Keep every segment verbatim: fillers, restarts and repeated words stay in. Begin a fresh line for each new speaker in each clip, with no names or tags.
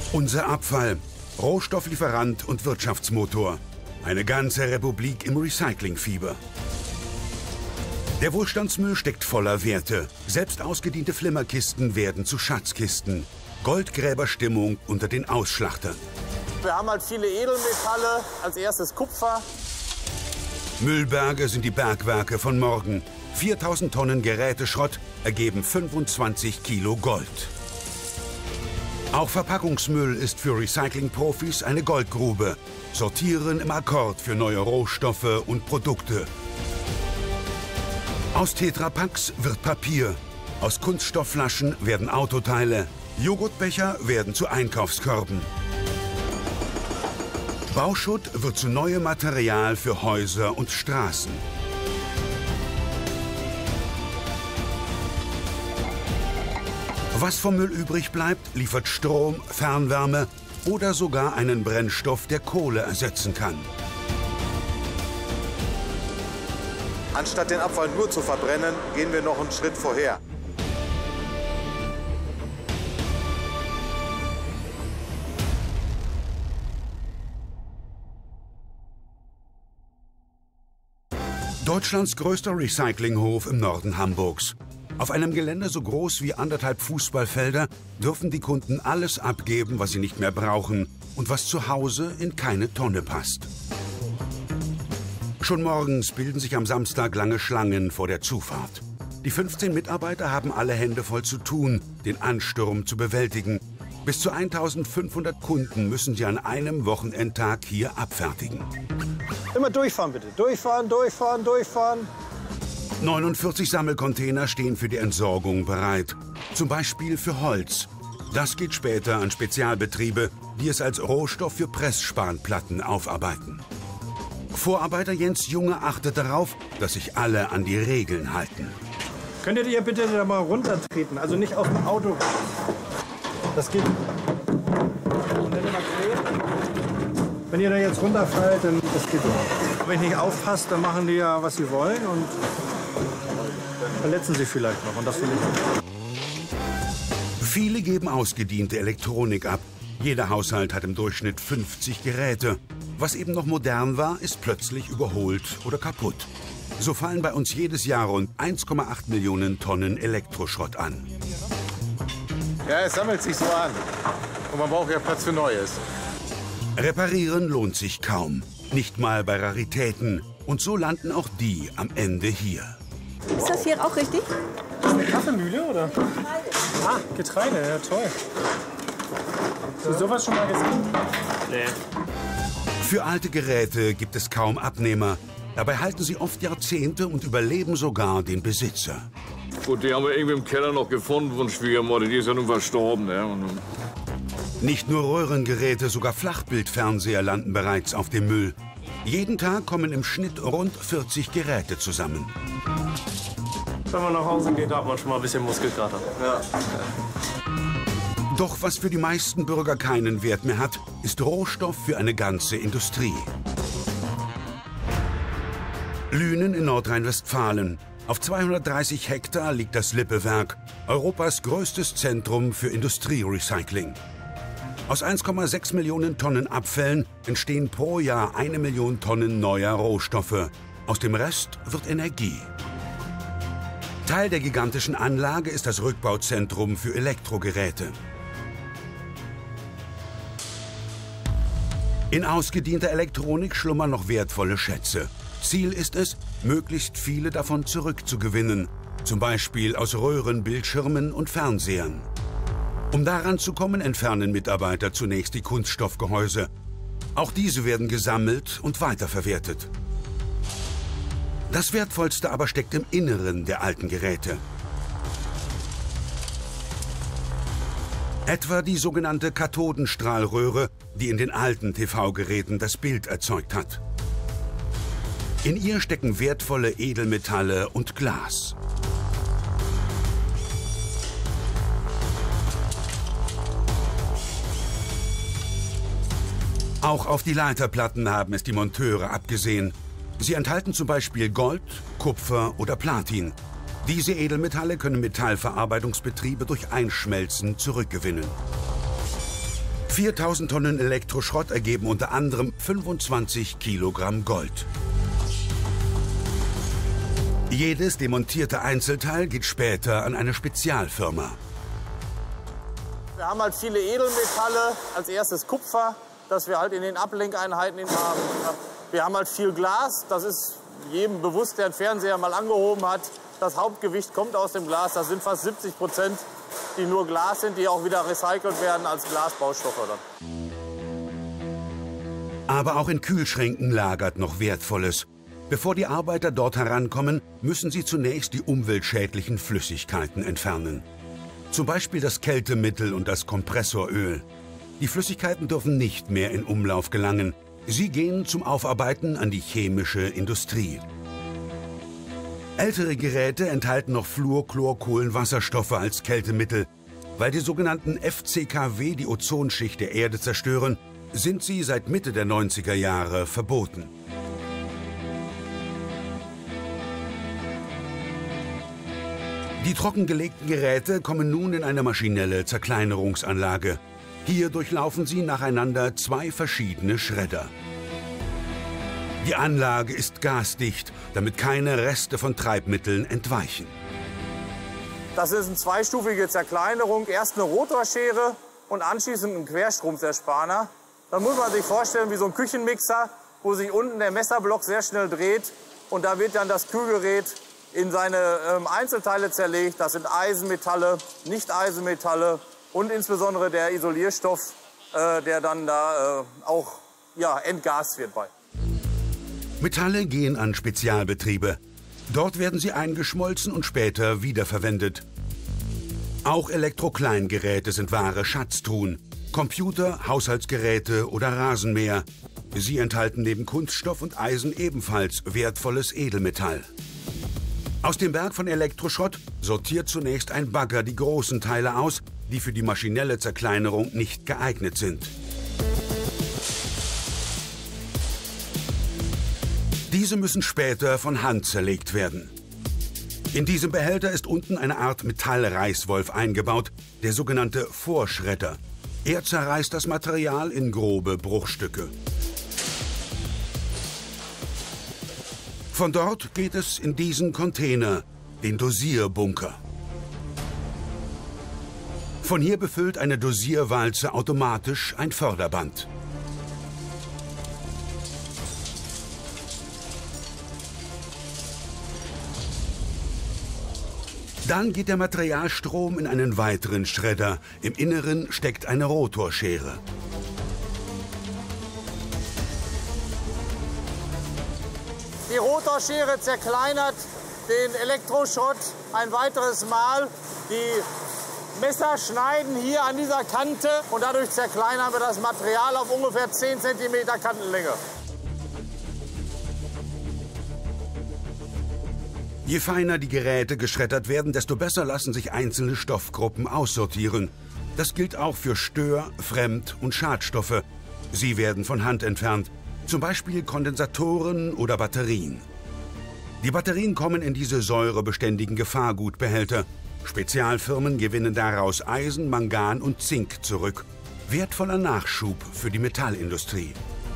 Unser Abfall, Rohstofflieferant und Wirtschaftsmotor. Eine ganze Republik im Recyclingfieber. Der Wohlstandsmüll steckt voller Werte. Selbst ausgediente Flimmerkisten werden zu Schatzkisten. Goldgräberstimmung unter den Ausschlachtern.
Wir haben halt viele Edelmetalle, als erstes Kupfer.
Müllberge sind die Bergwerke von morgen. viertausend Tonnen Geräteschrott ergeben fünfundzwanzig Kilo Gold. Auch Verpackungsmüll ist für Recyclingprofis eine Goldgrube. Sortieren im Akkord für neue Rohstoffe und Produkte. Aus Tetrapacks wird Papier. Aus Kunststoffflaschen werden Autoteile. Joghurtbecher werden zu Einkaufskörben. Bauschutt wird zu neuem Material für Häuser und Straßen. Was vom Müll übrig bleibt, liefert Strom, Fernwärme oder sogar einen Brennstoff, der Kohle ersetzen kann.
Anstatt den Abfall nur zu verbrennen, gehen wir noch einen Schritt vorher.
Deutschlands größter Recyclinghof im Norden Hamburgs. Auf einem Gelände so groß wie anderthalb Fußballfelder dürfen die Kunden alles abgeben, was sie nicht mehr brauchen und was zu Hause in keine Tonne passt. Schon morgens bilden sich am Samstag lange Schlangen vor der Zufahrt. Die fünfzehn Mitarbeiter haben alle Hände voll zu tun, den Ansturm zu bewältigen. Bis zu eintausendfünfhundert Kunden müssen sie an einem Wochenendtag hier abfertigen.
Immer durchfahren bitte. Durchfahren, durchfahren, durchfahren.
neunundvierzig Sammelcontainer stehen für die Entsorgung bereit. Zum Beispiel für Holz. Das geht später an Spezialbetriebe, die es als Rohstoff für Pressspanplatten aufarbeiten. Vorarbeiter Jens Junge achtet darauf, dass sich alle an die Regeln halten.
Könntet ihr bitte da mal runtertreten? Also nicht auf dem Auto. Das geht. Und dann immer drehen. Wenn ihr da jetzt runterfallt, dann das geht auch. Wenn ich nicht aufpasst, dann machen die ja, was sie wollen und verletzen sich vielleicht noch. Und das will ich nicht.
Viele geben ausgediente Elektronik ab. Jeder Haushalt hat im Durchschnitt fünfzig Geräte. Was eben noch modern war, ist plötzlich überholt oder kaputt. So fallen bei uns jedes Jahr rund eins Komma acht Millionen Tonnen Elektroschrott an.
Ja, es sammelt sich so an. Und man braucht ja Platz für Neues.
Reparieren lohnt sich kaum. Nicht mal bei Raritäten. Und so landen auch die am Ende hier.
Ist das hier auch richtig?
Das ist eine Kaffeemühle, oder? Getreide. Ah, Getreide, ja toll. Hast du sowas schon mal gesehen? Nee.
Für alte Geräte gibt es kaum Abnehmer. Dabei halten sie oft Jahrzehnte und überleben sogar den Besitzer.
Gut, die haben wir irgendwie im Keller noch gefunden von Schwiegermutter. Die ist ja nun verstorben. Ne? Und
Nicht nur Röhrengeräte, sogar Flachbildfernseher landen bereits auf dem Müll. Jeden Tag kommen im Schnitt rund vierzig Geräte zusammen.
Wenn man nach Hause geht, hat man schon mal ein bisschen Muskelkater. Ja.
Doch was für die meisten Bürger keinen Wert mehr hat, ist Rohstoff für eine ganze Industrie. Lünen in Nordrhein-Westfalen. Auf zweihundertdreißig Hektar liegt das Lippe-Werk, Europas größtes Zentrum für Industrierecycling. Aus eins Komma sechs Millionen Tonnen Abfällen entstehen pro Jahr eine Million Tonnen neuer Rohstoffe. Aus dem Rest wird Energie. Teil der gigantischen Anlage ist das Rückbauzentrum für Elektrogeräte. In ausgedienter Elektronik schlummern noch wertvolle Schätze. Ziel ist es, möglichst viele davon zurückzugewinnen. Zum Beispiel aus Röhrenbildschirmen und Fernsehern. Um daran zu kommen, entfernen Mitarbeiter zunächst die Kunststoffgehäuse. Auch diese werden gesammelt und weiterverwertet. Das Wertvollste aber steckt im Inneren der alten Geräte. Etwa die sogenannte Kathodenstrahlröhre, die in den alten T V-Geräten das Bild erzeugt hat. In ihr stecken wertvolle Edelmetalle und Glas. Auch auf die Leiterplatten haben es die Monteure abgesehen. Sie enthalten zum Beispiel Gold, Kupfer oder Platin. Diese Edelmetalle können Metallverarbeitungsbetriebe durch Einschmelzen zurückgewinnen. viertausend Tonnen Elektroschrott ergeben unter anderem fünfundzwanzig Kilogramm Gold. Jedes demontierte Einzelteil geht später an eine Spezialfirma.
Wir haben halt viele Edelmetalle, als erstes Kupfer, das wir halt in den Ablenkeinheiten haben. Wir haben halt viel Glas, das ist jedem bewusst, der einen Fernseher mal angehoben hat. Das Hauptgewicht kommt aus dem Glas, das sind fast siebzig Prozent, die nur Glas sind, die auch wieder recycelt werden als Glasbaustoffe dann.
Aber auch in Kühlschränken lagert noch Wertvolles. Bevor die Arbeiter dort herankommen, müssen sie zunächst die umweltschädlichen Flüssigkeiten entfernen. Zum Beispiel das Kältemittel und das Kompressoröl. Die Flüssigkeiten dürfen nicht mehr in Umlauf gelangen. Sie gehen zum Aufarbeiten an die chemische Industrie. Ältere Geräte enthalten noch Fluorchlorkohlenwasserstoffe als Kältemittel. Weil die sogenannten F C K W die Ozonschicht der Erde zerstören, sind sie seit Mitte der neunziger Jahre verboten. Die trockengelegten Geräte kommen nun in eine maschinelle Zerkleinerungsanlage. Hier durchlaufen sie nacheinander zwei verschiedene Schredder. Die Anlage ist gasdicht, damit keine Reste von Treibmitteln entweichen.
Das ist eine zweistufige Zerkleinerung. Erst eine Rotorschere und anschließend ein Querstromzerspaner. Dann muss man sich vorstellen wie so ein Küchenmixer, wo sich unten der Messerblock sehr schnell dreht. Und da wird dann das Kühlgerät in seine ähm, Einzelteile zerlegt. Das sind Eisenmetalle, Nicht-Eisenmetalle und insbesondere der Isolierstoff, äh, der dann da äh, auch ja, entgast wird bei.
Metalle gehen an Spezialbetriebe. Dort werden sie eingeschmolzen und später wiederverwendet. Auch Elektrokleingeräte sind wahre Schatztruhen. Computer, Haushaltsgeräte oder Rasenmäher. Sie enthalten neben Kunststoff und Eisen ebenfalls wertvolles Edelmetall. Aus dem Berg von Elektroschrott sortiert zunächst ein Bagger die großen Teile aus, die für die maschinelle Zerkleinerung nicht geeignet sind. Diese müssen später von Hand zerlegt werden. In diesem Behälter ist unten eine Art Metallreißwolf eingebaut, der sogenannte Vorschredder. Er zerreißt das Material in grobe Bruchstücke. Von dort geht es in diesen Container, den Dosierbunker. Von hier befüllt eine Dosierwalze automatisch ein Förderband. Dann geht der Materialstrom in einen weiteren Schredder. Im Inneren steckt eine Rotorschere.
Die Rotorschere zerkleinert den Elektroschrott ein weiteres Mal. Die Messer schneiden hier an dieser Kante und dadurch zerkleinern wir das Material auf ungefähr zehn Zentimeter Kantenlänge.
Je feiner die Geräte geschreddert werden, desto besser lassen sich einzelne Stoffgruppen aussortieren. Das gilt auch für Stör-, Fremd- und Schadstoffe. Sie werden von Hand entfernt, zum Beispiel Kondensatoren oder Batterien. Die Batterien kommen in diese säurebeständigen Gefahrgutbehälter. Spezialfirmen gewinnen daraus Eisen, Mangan und Zink zurück. Wertvoller Nachschub für die Metallindustrie.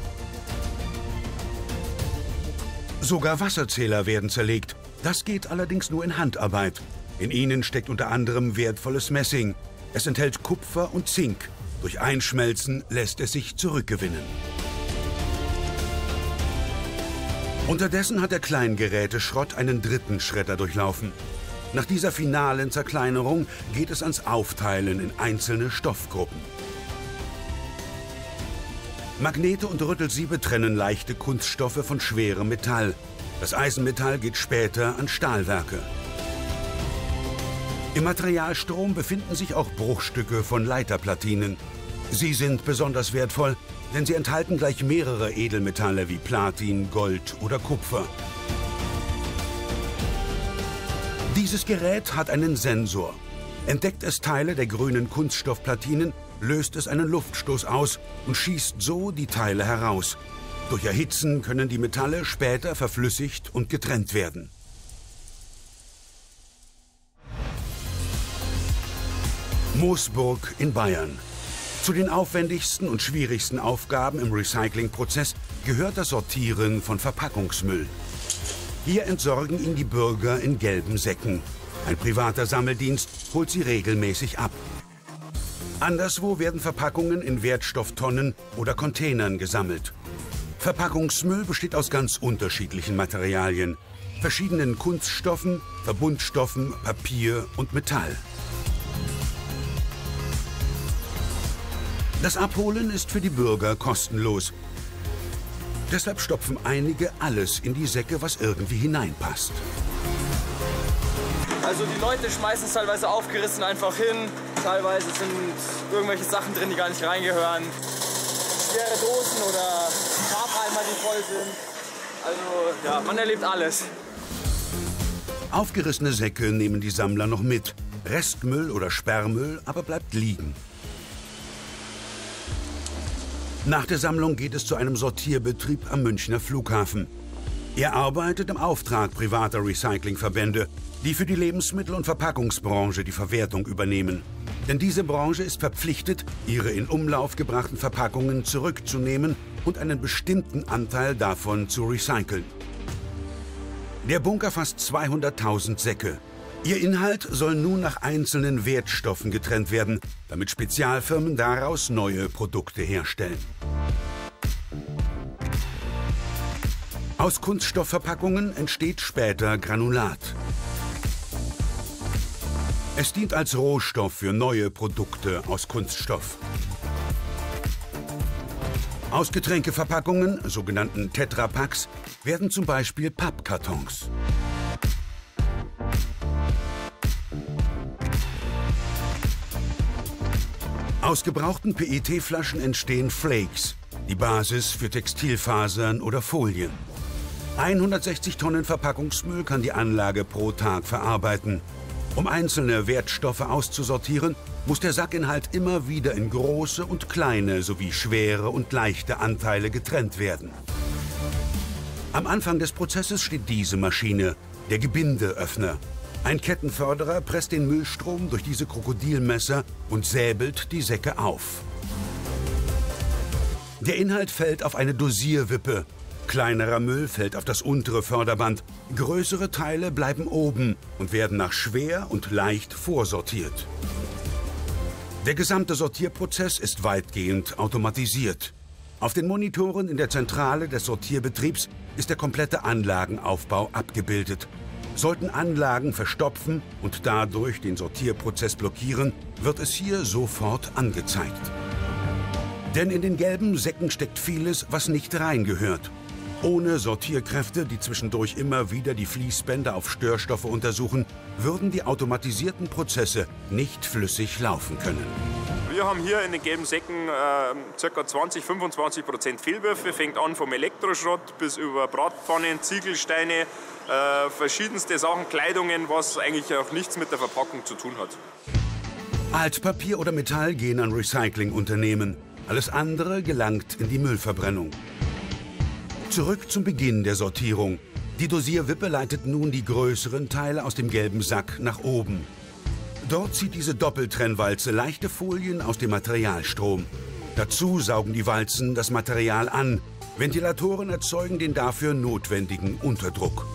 Sogar Wasserzähler werden zerlegt. Das geht allerdings nur in Handarbeit. In ihnen steckt unter anderem wertvolles Messing. Es enthält Kupfer und Zink. Durch Einschmelzen lässt es sich zurückgewinnen. Unterdessen hat der Kleingeräteschrott einen dritten Schredder durchlaufen. Nach dieser finalen Zerkleinerung geht es ans Aufteilen in einzelne Stoffgruppen. Magnete und Rüttelsiebe trennen leichte Kunststoffe von schwerem Metall. Das Eisenmetall geht später an Stahlwerke. Im Materialstrom befinden sich auch Bruchstücke von Leiterplatinen. Sie sind besonders wertvoll, denn sie enthalten gleich mehrere Edelmetalle wie Platin, Gold oder Kupfer. Dieses Gerät hat einen Sensor. Entdeckt es Teile der grünen Kunststoffplatinen, löst es einen Luftstoß aus und schießt so die Teile heraus. Durch Erhitzen können die Metalle später verflüssigt und getrennt werden. Moosburg in Bayern. Zu den aufwendigsten und schwierigsten Aufgaben im Recyclingprozess gehört das Sortieren von Verpackungsmüll. Hier entsorgen ihn die Bürger in gelben Säcken. Ein privater Sammeldienst holt sie regelmäßig ab. Anderswo werden Verpackungen in Wertstofftonnen oder Containern gesammelt. Verpackungsmüll besteht aus ganz unterschiedlichen Materialien, verschiedenen Kunststoffen, Verbundstoffen, Papier und Metall. Das Abholen ist für die Bürger kostenlos. Deshalb stopfen einige alles in die Säcke, was irgendwie hineinpasst.
Also die Leute schmeißen es teilweise aufgerissen einfach hin. Teilweise sind irgendwelche Sachen drin, die gar nicht reingehören. Schwere Dosen oder Farbeimer, die voll sind. Also ja, man erlebt alles.
Aufgerissene Säcke nehmen die Sammler noch mit. Restmüll oder Sperrmüll aber bleibt liegen. Nach der Sammlung geht es zu einem Sortierbetrieb am Münchner Flughafen. Er arbeitet im Auftrag privater Recyclingverbände, die für die Lebensmittel- und Verpackungsbranche die Verwertung übernehmen. Denn diese Branche ist verpflichtet, ihre in Umlauf gebrachten Verpackungen zurückzunehmen und einen bestimmten Anteil davon zu recyceln. Der Bunker fasst zweihunderttausend Säcke. Ihr Inhalt soll nun nach einzelnen Wertstoffen getrennt werden, damit Spezialfirmen daraus neue Produkte herstellen. Aus Kunststoffverpackungen entsteht später Granulat. Es dient als Rohstoff für neue Produkte aus Kunststoff. Aus Getränkeverpackungen, sogenannten Tetrapacks, werden zum Beispiel Pappkartons. Aus gebrauchten P E T-Flaschen entstehen Flakes, die Basis für Textilfasern oder Folien. hundertsechzig Tonnen Verpackungsmüll kann die Anlage pro Tag verarbeiten. Um einzelne Wertstoffe auszusortieren, muss der Sackinhalt immer wieder in große und kleine sowie schwere und leichte Anteile getrennt werden. Am Anfang des Prozesses steht diese Maschine, der Gebindeöffner. Ein Kettenförderer presst den Müllstrom durch diese Krokodilmesser und säbelt die Säcke auf. Der Inhalt fällt auf eine Dosierwippe. Kleinerer Müll fällt auf das untere Förderband. Größere Teile bleiben oben und werden nach schwer und leicht vorsortiert. Der gesamte Sortierprozess ist weitgehend automatisiert. Auf den Monitoren in der Zentrale des Sortierbetriebs ist der komplette Anlagenaufbau abgebildet. Sollten Anlagen verstopfen und dadurch den Sortierprozess blockieren, wird es hier sofort angezeigt. Denn in den gelben Säcken steckt vieles, was nicht reingehört. Ohne Sortierkräfte, die zwischendurch immer wieder die Fließbänder auf Störstoffe untersuchen, würden die automatisierten Prozesse nicht flüssig laufen können.
Wir haben hier in den gelben Säcken äh, ca. zwanzig bis fünfundzwanzig Prozent Fehlwürfe. Fängt an vom Elektroschrott bis über Bratpfannen, Ziegelsteine, äh, verschiedenste Sachen, Kleidungen, was eigentlich auch nichts mit der Verpackung zu tun hat.
Altpapier oder Metall gehen an Recyclingunternehmen. Alles andere gelangt in die Müllverbrennung. Zurück zum Beginn der Sortierung. Die Dosierwippe leitet nun die größeren Teile aus dem gelben Sack nach oben. Dort zieht diese Doppeltrennwalze leichte Folien aus dem Materialstrom. Dazu saugen die Walzen das Material an. Ventilatoren erzeugen den dafür notwendigen Unterdruck.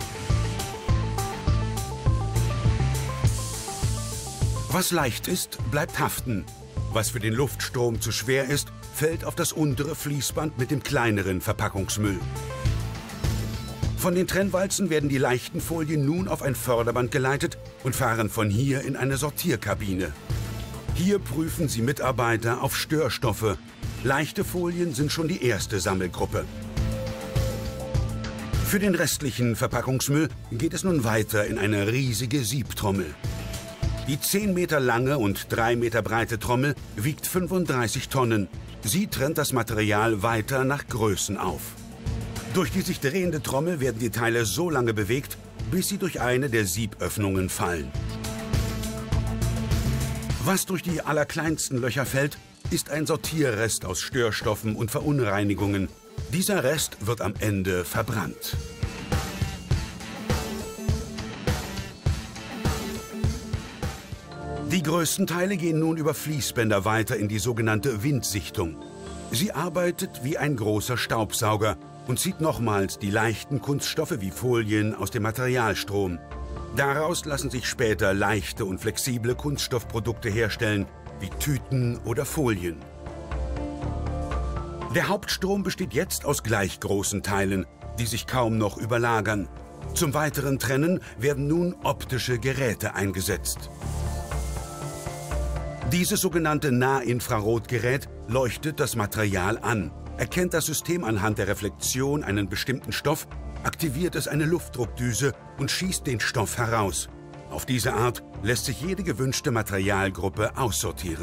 Was leicht ist, bleibt haften. Was für den Luftstrom zu schwer ist, fällt auf das untere Fließband mit dem kleineren Verpackungsmüll. Von den Trennwalzen werden die leichten Folien nun auf ein Förderband geleitet und fahren von hier in eine Sortierkabine. Hier prüfen sie Mitarbeiter auf Störstoffe. Leichte Folien sind schon die erste Sammelgruppe. Für den restlichen Verpackungsmüll geht es nun weiter in eine riesige Siebtrommel. Die zehn Meter lange und drei Meter breite Trommel wiegt fünfunddreißig Tonnen. Sie trennt das Material weiter nach Größen auf. Durch die sich drehende Trommel werden die Teile so lange bewegt, bis sie durch eine der Sieböffnungen fallen. Was durch die allerkleinsten Löcher fällt, ist ein Sortierrest aus Störstoffen und Verunreinigungen. Dieser Rest wird am Ende verbrannt. Die größten Teile gehen nun über Fließbänder weiter in die sogenannte Windsichtung. Sie arbeitet wie ein großer Staubsauger und zieht nochmals die leichten Kunststoffe wie Folien aus dem Materialstrom. Daraus lassen sich später leichte und flexible Kunststoffprodukte herstellen, wie Tüten oder Folien. Der Hauptstrom besteht jetzt aus gleich großen Teilen, die sich kaum noch überlagern. Zum weiteren Trennen werden nun optische Geräte eingesetzt. Dieses sogenannte Nahinfrarotgerät leuchtet das Material an, erkennt das System anhand der Reflexion einen bestimmten Stoff, aktiviert es eine Luftdruckdüse und schießt den Stoff heraus. Auf diese Art lässt sich jede gewünschte Materialgruppe aussortieren.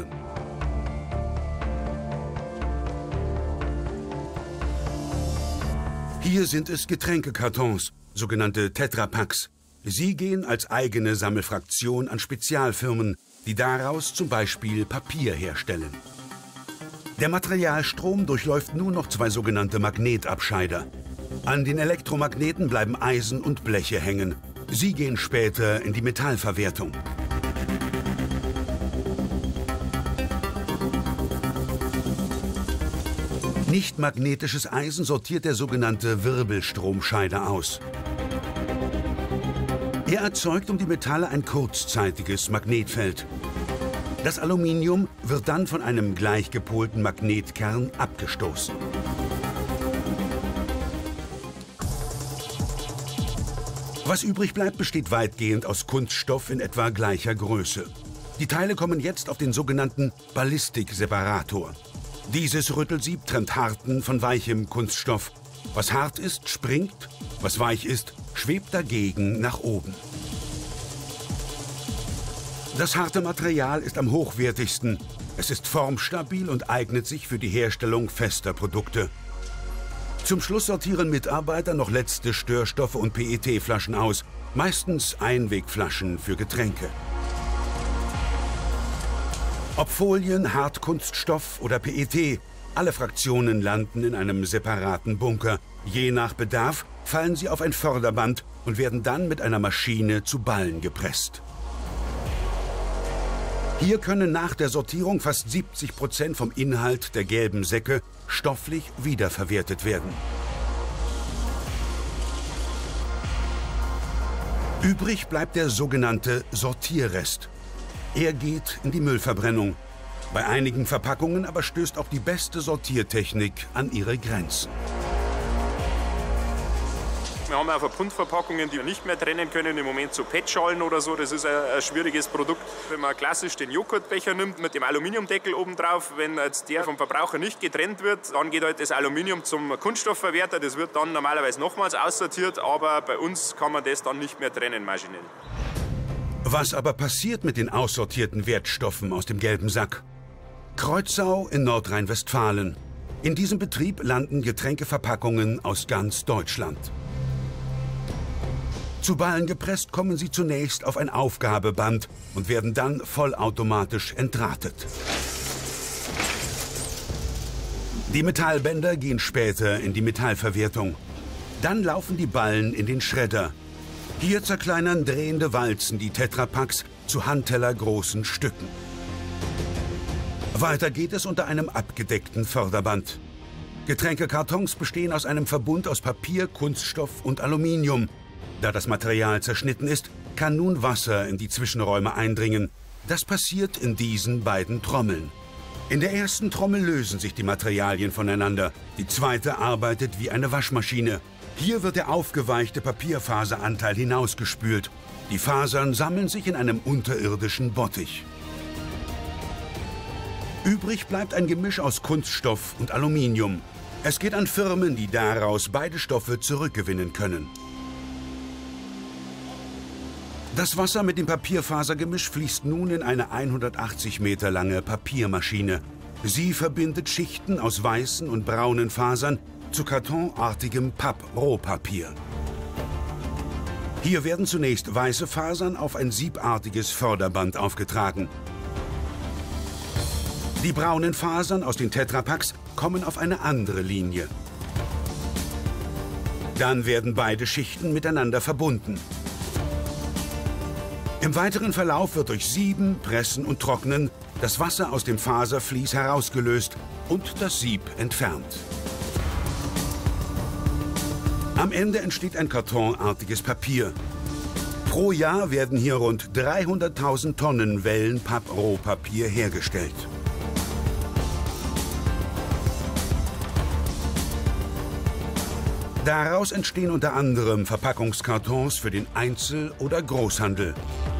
Hier sind es Getränkekartons, sogenannte Tetrapacks. Sie gehen als eigene Sammelfraktion an Spezialfirmen, die daraus zum Beispiel Papier herstellen. Der Materialstrom durchläuft nun noch zwei sogenannte Magnetabscheider. An den Elektromagneten bleiben Eisen und Bleche hängen. Sie gehen später in die Metallverwertung. Nicht magnetisches Eisen sortiert der sogenannte Wirbelstromscheider aus. Er erzeugt um die Metalle ein kurzzeitiges Magnetfeld. Das Aluminium wird dann von einem gleichgepolten Magnetkern abgestoßen. Was übrig bleibt, besteht weitgehend aus Kunststoff in etwa gleicher Größe. Die Teile kommen jetzt auf den sogenannten Ballistikseparator. Dieses Rüttelsieb trennt harten von weichem Kunststoff. Was hart ist, springt, was weich ist, schwebt dagegen nach oben. Das harte Material ist am hochwertigsten. Es ist formstabil und eignet sich für die Herstellung fester Produkte. Zum Schluss sortieren Mitarbeiter noch letzte Störstoffe und P E T-Flaschen aus, meistens Einwegflaschen für Getränke. Ob Folien, Hartkunststoff oder P E T, alle Fraktionen landen in einem separaten Bunker. Je nach Bedarf fallen sie auf ein Förderband und werden dann mit einer Maschine zu Ballen gepresst. Hier können nach der Sortierung fast siebzig Prozent vom Inhalt der gelben Säcke stofflich wiederverwertet werden. Übrig bleibt der sogenannte Sortierrest. Er geht in die Müllverbrennung. Bei einigen Verpackungen aber stößt auch die beste Sortiertechnik an ihre Grenzen.
Wir haben auch Verbundverpackungen, die wir nicht mehr trennen können, im Moment so P E T-Schalen oder so. Das ist ein, ein schwieriges Produkt. Wenn man klassisch den Joghurtbecher nimmt mit dem Aluminiumdeckel oben drauf, wenn jetzt der vom Verbraucher nicht getrennt wird, dann geht halt das Aluminium zum Kunststoffverwerter. Das wird dann normalerweise nochmals aussortiert, aber bei uns kann man das dann nicht mehr trennen maschinell.
Was aber passiert mit den aussortierten Wertstoffen aus dem gelben Sack? Kreuzau in Nordrhein-Westfalen. In diesem Betrieb landen Getränkeverpackungen aus ganz Deutschland. Zu Ballen gepresst kommen sie zunächst auf ein Aufgabeband und werden dann vollautomatisch entdrahtet. Die Metallbänder gehen später in die Metallverwertung. Dann laufen die Ballen in den Schredder. Hier zerkleinern drehende Walzen die Tetrapacks zu handtellergroßen Stücken. Weiter geht es unter einem abgedeckten Förderband. Getränkekartons bestehen aus einem Verbund aus Papier, Kunststoff und Aluminium. Da das Material zerschnitten ist, kann nun Wasser in die Zwischenräume eindringen. Das passiert in diesen beiden Trommeln. In der ersten Trommel lösen sich die Materialien voneinander. Die zweite arbeitet wie eine Waschmaschine. Hier wird der aufgeweichte Papierfaseranteil hinausgespült. Die Fasern sammeln sich in einem unterirdischen Bottich. Übrig bleibt ein Gemisch aus Kunststoff und Aluminium. Es geht an Firmen, die daraus beide Stoffe zurückgewinnen können. Das Wasser mit dem Papierfasergemisch fließt nun in eine hundertachtzig Meter lange Papiermaschine. Sie verbindet Schichten aus weißen und braunen Fasern zu kartonartigem Papp-Rohpapier. Hier werden zunächst weiße Fasern auf ein siebartiges Förderband aufgetragen. Die braunen Fasern aus den Tetrapacks kommen auf eine andere Linie. Dann werden beide Schichten miteinander verbunden. Im weiteren Verlauf wird durch Sieben, Pressen und Trocknen das Wasser aus dem Faservlies herausgelöst und das Sieb entfernt. Am Ende entsteht ein kartonartiges Papier. Pro Jahr werden hier rund dreihunderttausend Tonnen Wellenpapp-Rohpapier hergestellt. Daraus entstehen unter anderem Verpackungskartons für den Einzel- oder Großhandel.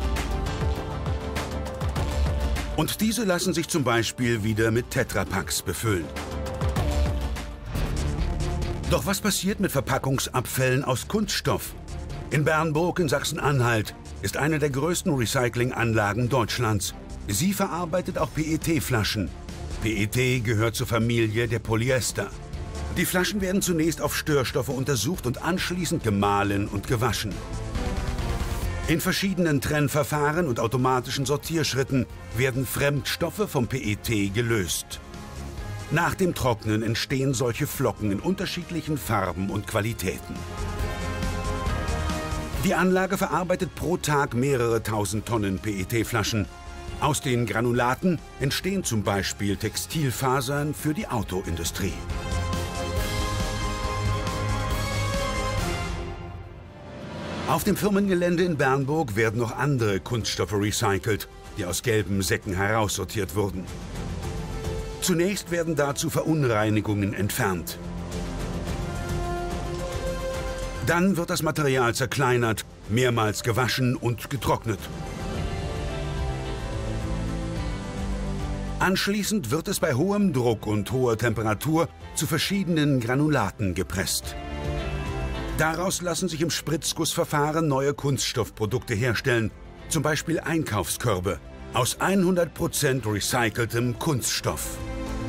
Und diese lassen sich zum Beispiel wieder mit Tetrapacks befüllen. Doch was passiert mit Verpackungsabfällen aus Kunststoff? In Bernburg in Sachsen-Anhalt ist eine der größten Recyclinganlagen Deutschlands. Sie verarbeitet auch P E T-Flaschen. P E T gehört zur Familie der Polyester. Die Flaschen werden zunächst auf Störstoffe untersucht und anschließend gemahlen und gewaschen. In verschiedenen Trennverfahren und automatischen Sortierschritten werden Fremdstoffe vom P E T gelöst. Nach dem Trocknen entstehen solche Flocken in unterschiedlichen Farben und Qualitäten. Die Anlage verarbeitet pro Tag mehrere tausend Tonnen P E T-Flaschen. Aus den Granulaten entstehen zum Beispiel Textilfasern für die Autoindustrie. Auf dem Firmengelände in Bernburg werden noch andere Kunststoffe recycelt, die aus gelben Säcken heraussortiert wurden. Zunächst werden dazu Verunreinigungen entfernt. Dann wird das Material zerkleinert, mehrmals gewaschen und getrocknet. Anschließend wird es bei hohem Druck und hoher Temperatur zu verschiedenen Granulaten gepresst. Daraus lassen sich im Spritzgussverfahren neue Kunststoffprodukte herstellen, zum Beispiel Einkaufskörbe aus hundert Prozent recyceltem Kunststoff.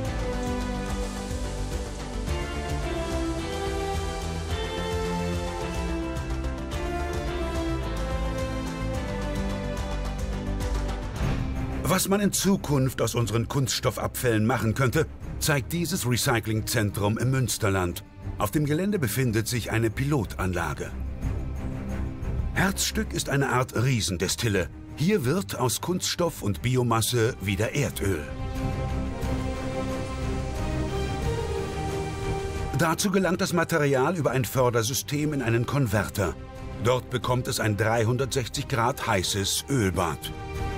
Was man in Zukunft aus unseren Kunststoffabfällen machen könnte, zeigt dieses Recyclingzentrum im Münsterland. Auf dem Gelände befindet sich eine Pilotanlage. Herzstück ist eine Art Riesendestille. Hier wird aus Kunststoff und Biomasse wieder Erdöl. Dazu gelangt das Material über ein Fördersystem in einen Konverter. Dort bekommt es ein dreihundertsechzig Grad heißes Ölbad.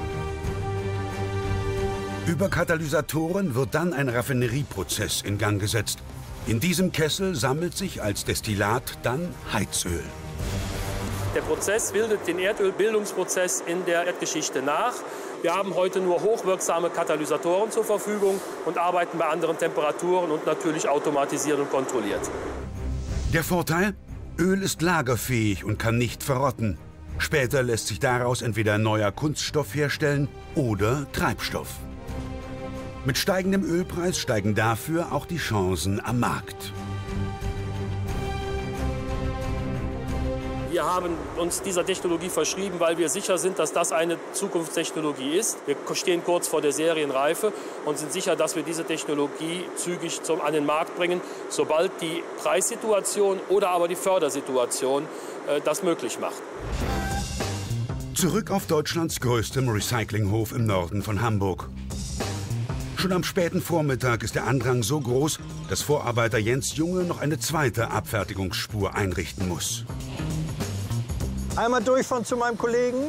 Über Katalysatoren wird dann ein Raffinerieprozess in Gang gesetzt. In diesem Kessel sammelt sich als Destillat dann Heizöl.
Der Prozess bildet den Erdölbildungsprozess in der Erdgeschichte nach. Wir haben heute nur hochwirksame Katalysatoren zur Verfügung und arbeiten bei anderen Temperaturen und natürlich automatisiert und kontrolliert.
Der Vorteil? Öl ist lagerfähig und kann nicht verrotten. Später lässt sich daraus entweder neuer Kunststoff herstellen oder Treibstoff. Mit steigendem Ölpreis steigen dafür auch die Chancen am Markt.
Wir haben uns dieser Technologie verschrieben, weil wir sicher sind, dass das eine Zukunftstechnologie ist. Wir stehen kurz vor der Serienreife und sind sicher, dass wir diese Technologie zügig zum, an den Markt bringen, sobald die Preissituation oder aber die Fördersituation äh, das möglich macht.
Zurück auf Deutschlands größtem Recyclinghof im Norden von Hamburg. Schon am späten Vormittag ist der Andrang so groß, dass Vorarbeiter Jens Junge noch eine zweite Abfertigungsspur einrichten muss.
Einmal durchfahren zu meinem Kollegen.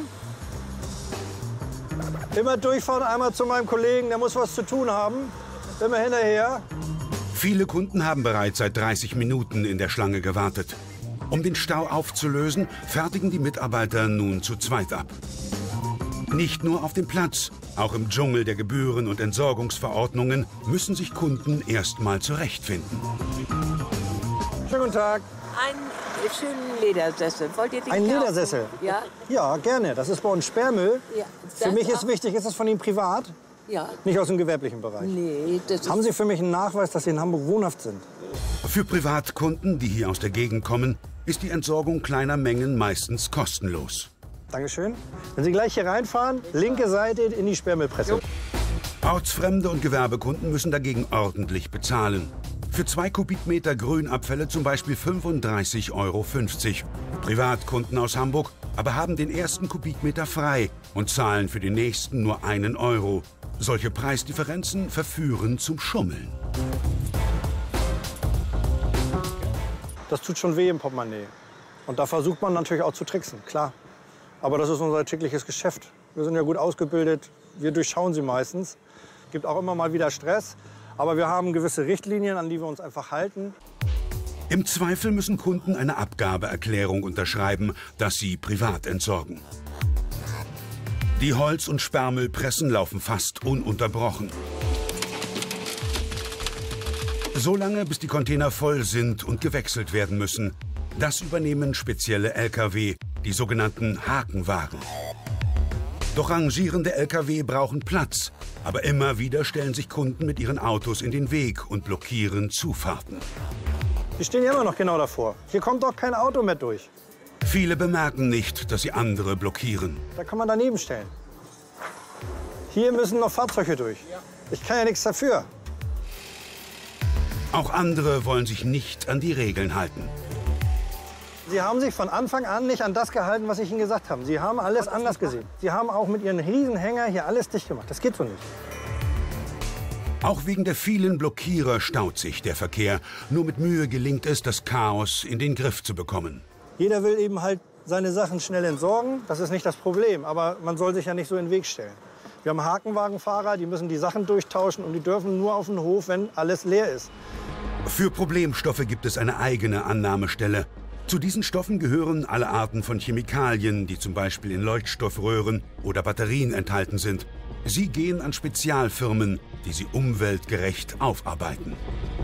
Immer durchfahren, einmal zu meinem Kollegen, der muss was zu tun haben. Immer hinterher.
Viele Kunden haben bereits seit dreißig Minuten in der Schlange gewartet. Um den Stau aufzulösen, fertigen die Mitarbeiter nun zu zweit ab. Nicht nur auf dem Platz, auch im Dschungel der Gebühren und Entsorgungsverordnungen müssen sich Kunden erst mal zurechtfinden.
Schönen guten Tag.
Einen schönen Ledersessel. Wollt ihr den
Ein
kaufen?
Ledersessel?
Ja.
Ja, gerne. Das ist bei uns Sperrmüll.
Ja,
Für
das
mich ist
auch-
wichtig, ist das von Ihnen privat?
Ja.
Nicht aus dem gewerblichen Bereich.
Nee, das ist...
Haben Sie für mich einen Nachweis, dass Sie in Hamburg wohnhaft sind?
Für Privatkunden, die hier aus der Gegend kommen, ist die Entsorgung kleiner Mengen meistens kostenlos.
Dankeschön. Wenn Sie gleich hier reinfahren, linke Seite in die Sperrmüllpresse.
Ortsfremde und Gewerbekunden müssen dagegen ordentlich bezahlen. Für zwei Kubikmeter Grünabfälle zum Beispiel fünfunddreißig Euro fünfzig. Privatkunden aus Hamburg aber haben den ersten Kubikmeter frei und zahlen für den nächsten nur einen Euro. Solche Preisdifferenzen verführen zum Schummeln.
Das tut schon weh im Portemonnaie. Und da versucht man natürlich auch zu tricksen, klar. Aber das ist unser tägliches Geschäft. Wir sind ja gut ausgebildet, wir durchschauen sie meistens. Es gibt auch immer mal wieder Stress. Aber wir haben gewisse Richtlinien, an die wir uns einfach halten.
Im Zweifel müssen Kunden eine Abgabeerklärung unterschreiben, dass sie privat entsorgen. Die Holz- und Sperrmüllpressen laufen fast ununterbrochen. So lange, bis die Container voll sind und gewechselt werden müssen. Das übernehmen spezielle L K W, die sogenannten Hakenwagen. Doch rangierende L K W brauchen Platz. Aber immer wieder stellen sich Kunden mit ihren Autos in den Weg und blockieren Zufahrten.
Die stehen ja immer noch genau davor. Hier kommt doch kein Auto mehr durch.
Viele bemerken nicht, dass sie andere blockieren.
Da kann man daneben stellen. Hier müssen noch Fahrzeuge durch. Ich kann ja nichts dafür.
Auch andere wollen sich nicht an die Regeln halten.
Sie haben sich von Anfang an nicht an das gehalten, was ich Ihnen gesagt habe. Sie haben alles anders gesehen. Sie haben auch mit Ihren Riesenhänger hier alles dicht gemacht. Das geht so nicht.
Auch wegen der vielen Blockierer staut sich der Verkehr. Nur mit Mühe gelingt es, das Chaos in den Griff zu bekommen.
Jeder will eben halt seine Sachen schnell entsorgen. Das ist nicht das Problem. Aber man soll sich ja nicht so in den Weg stellen. Wir haben Hakenwagenfahrer, die müssen die Sachen durchtauschen und die dürfen nur auf den Hof, wenn alles leer ist.
Für Problemstoffe gibt es eine eigene Annahmestelle. Zu diesen Stoffen gehören alle Arten von Chemikalien, die zum Beispiel in Leuchtstoffröhren oder Batterien enthalten sind. Sie gehen an Spezialfirmen, die sie umweltgerecht aufarbeiten.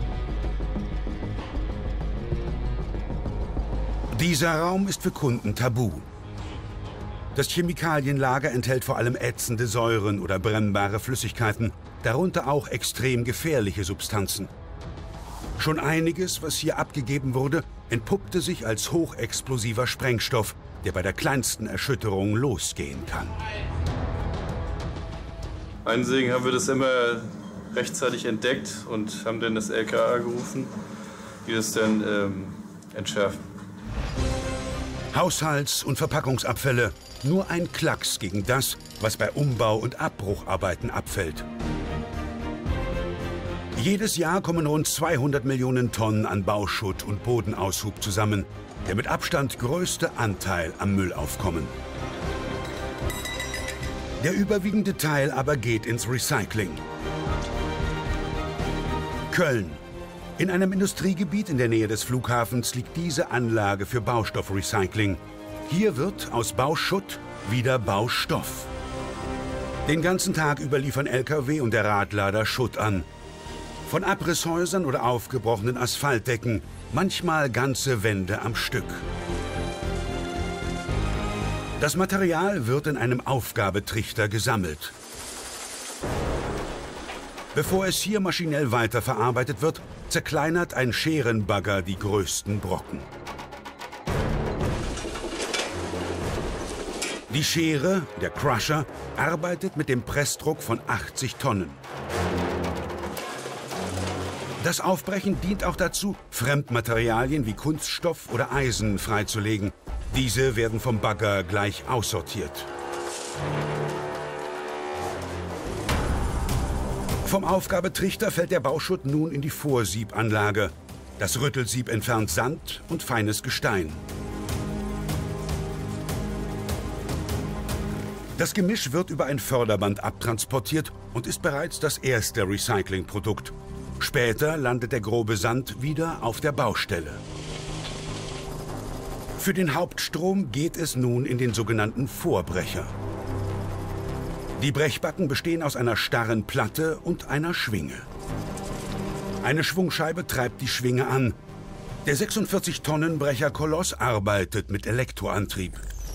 Dieser Raum ist für Kunden tabu. Das Chemikalienlager enthält vor allem ätzende Säuren oder brennbare Flüssigkeiten, darunter auch extrem gefährliche Substanzen. Schon einiges, was hier abgegeben wurde, entpuppte sich als hochexplosiver Sprengstoff, der bei der kleinsten Erschütterung losgehen kann.
Einen Segen haben wir das immer rechtzeitig entdeckt und haben dann das L K A gerufen, die das dann ähm, entschärfen.
Haushalts- und Verpackungsabfälle, nur ein Klacks gegen das, was bei Umbau- und Abbrucharbeiten abfällt. Jedes Jahr kommen rund zweihundert Millionen Tonnen an Bauschutt und Bodenaushub zusammen, der mit Abstand größte Anteil am Müllaufkommen. Der überwiegende Teil aber geht ins Recycling. Köln. In einem Industriegebiet in der Nähe des Flughafens liegt diese Anlage für Baustoffrecycling. Hier wird aus Bauschutt wieder Baustoff. Den ganzen Tag über liefern L K W und der Radlader Schutt an. Von Abrisshäusern oder aufgebrochenen Asphaltdecken, manchmal ganze Wände am Stück. Das Material wird in einem Aufgabetrichter gesammelt. Bevor es hier maschinell weiterverarbeitet wird, zerkleinert ein Scherenbagger die größten Brocken. Die Schere, der Crusher, arbeitet mit dem Pressdruck von achtzig Tonnen. Das Aufbrechen dient auch dazu, Fremdmaterialien wie Kunststoff oder Eisen freizulegen. Diese werden vom Bagger gleich aussortiert. Vom Aufgabetrichter fällt der Bauschutt nun in die Vorsiebanlage. Das Rüttelsieb entfernt Sand und feines Gestein. Das Gemisch wird über ein Förderband abtransportiert und ist bereits das erste Recyclingprodukt. Später landet der grobe Sand wieder auf der Baustelle. Für den Hauptstrom geht es nun in den sogenannten Vorbrecher. Die Brechbacken bestehen aus einer starren Platte und einer Schwinge. Eine Schwungscheibe treibt die Schwinge an. Der sechsundvierzig Tonnen Brecher Koloss arbeitet mit Elektroantrieb.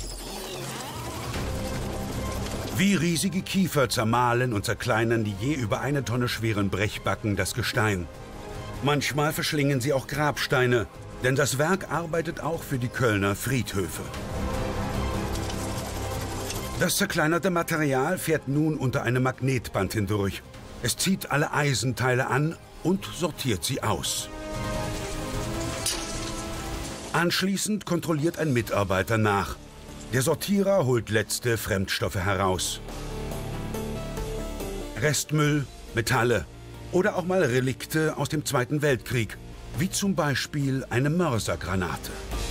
Wie riesige Kiefer zermahlen und zerkleinern die je über eine Tonne schweren Brechbacken das Gestein. Manchmal verschlingen sie auch Grabsteine, denn das Werk arbeitet auch für die Kölner Friedhöfe. Das zerkleinerte Material fährt nun unter einem Magnetband hindurch. Es zieht alle Eisenteile an und sortiert sie aus. Anschließend kontrolliert ein Mitarbeiter nach. Der Sortierer holt letzte Fremdstoffe heraus. Restmüll, Metalle oder auch mal Relikte aus dem Zweiten Weltkrieg, wie zum Beispiel eine Mörsergranate.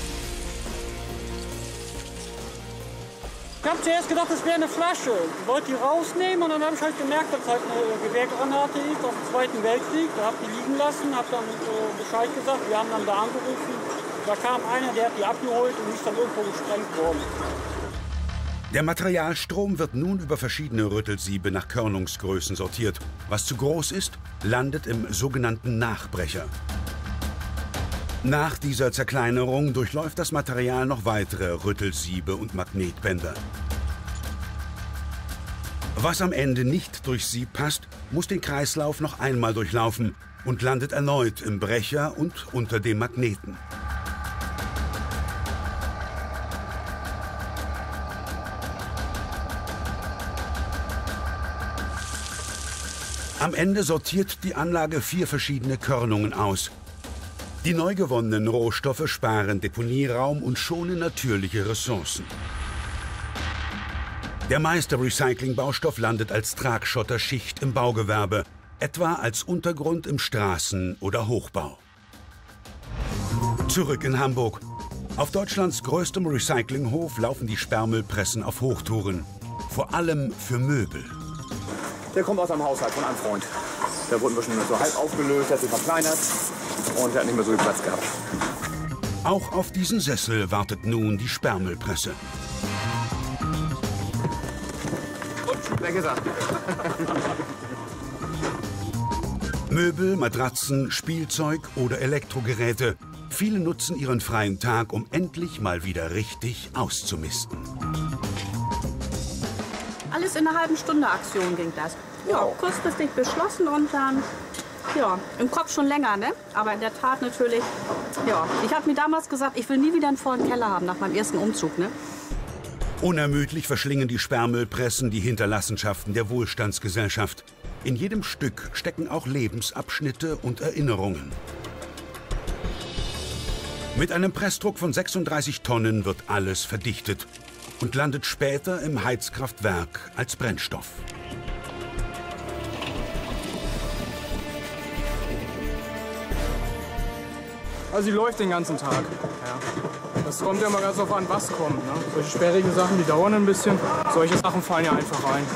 Ich habe zuerst gedacht, das wäre eine Flasche. Ich wollte die rausnehmen und dann habe ich halt gemerkt, dass es halt eine Gewehrgranate ist aus dem Zweiten Weltkrieg. Da habe ich die liegen lassen, habe dann äh, Bescheid gesagt. Wir haben dann da angerufen. Da kam einer, der hat die abgeholt und ist dann irgendwo gesprengt worden.
Der Materialstrom wird nun über verschiedene Rüttelsiebe nach Körnungsgrößen sortiert. Was zu groß ist, landet im sogenannten Nachbrecher. Nach dieser Zerkleinerung durchläuft das Material noch weitere Rüttelsiebe und Magnetbänder. Was am Ende nicht durch Sieb passt, muss den Kreislauf noch einmal durchlaufen und landet erneut im Brecher und unter dem Magneten. Am Ende sortiert die Anlage vier verschiedene Körnungen aus. Die neu gewonnenen Rohstoffe sparen Deponieraum und schonen natürliche Ressourcen. Der meiste Recycling-Baustoff landet als Tragschotterschicht im Baugewerbe, etwa als Untergrund im Straßen- oder Hochbau. Zurück in Hamburg. Auf Deutschlands größtem Recyclinghof laufen die Sperrmüllpressen auf Hochtouren. Vor allem für Möbel.
Der kommt aus einem Haushalt von einem Freund. Der wurde ein bisschen so halb aufgelöst, der hat sich verkleinert und der hat nicht mehr so viel Platz gehabt.
Auch auf diesen Sessel wartet nun die Sperrmüllpresse.
Und weg ist er.
Möbel, Matratzen, Spielzeug oder Elektrogeräte. Viele nutzen ihren freien Tag, um endlich mal wieder richtig auszumisten.
Alles in einer halben Stunde Aktion ging das. Ja, kurzfristig beschlossen und dann, ja, im Kopf schon länger, ne? Aber in der Tat natürlich, ja. Ich habe mir damals gesagt, ich will nie wieder einen vollen Keller haben nach meinem ersten Umzug, ne?
Unermüdlich verschlingen die Sperrmüllpressen die Hinterlassenschaften der Wohlstandsgesellschaft. In jedem Stück stecken auch Lebensabschnitte und Erinnerungen. Mit einem Pressdruck von sechsunddreißig Tonnen wird alles verdichtet und landet später im Heizkraftwerk als Brennstoff.
Also die läuft den ganzen Tag. Ja. Das kommt ja immer ganz drauf an, was kommt. Ne? Solche sperrigen Sachen, die dauern ein bisschen. Solche Sachen fallen ja einfach rein.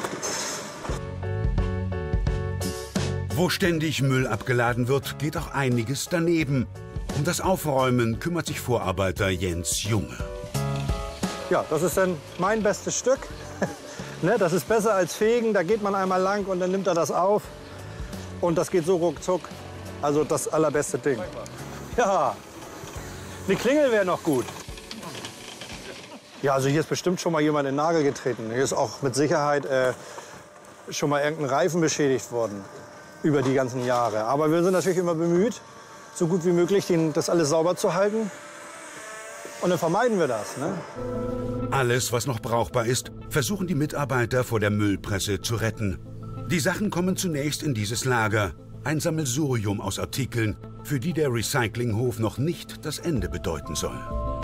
Wo ständig Müll abgeladen wird, geht auch einiges daneben. Um das Aufräumen kümmert sich Vorarbeiter Jens Junge.
Ja, das ist dann mein bestes Stück. Ne, das ist besser als Fegen. Da geht man einmal lang und dann nimmt er das auf. Und das geht so ruckzuck. Also das allerbeste Ding. Ja, eine Klingel wäre noch gut. Ja, also hier ist bestimmt schon mal jemand in den Nagel getreten. Hier ist auch mit Sicherheit äh, schon mal irgendein Reifen beschädigt worden über die ganzen Jahre. Aber wir sind natürlich immer bemüht, so gut wie möglich den, das alles sauber zu halten. Und dann vermeiden wir das. Ne?
Alles, was noch brauchbar ist, versuchen die Mitarbeiter vor der Müllpresse zu retten. Die Sachen kommen zunächst in dieses Lager. Ein Sammelsurium aus Artikeln, für die der Recyclinghof noch nicht das Ende bedeuten soll.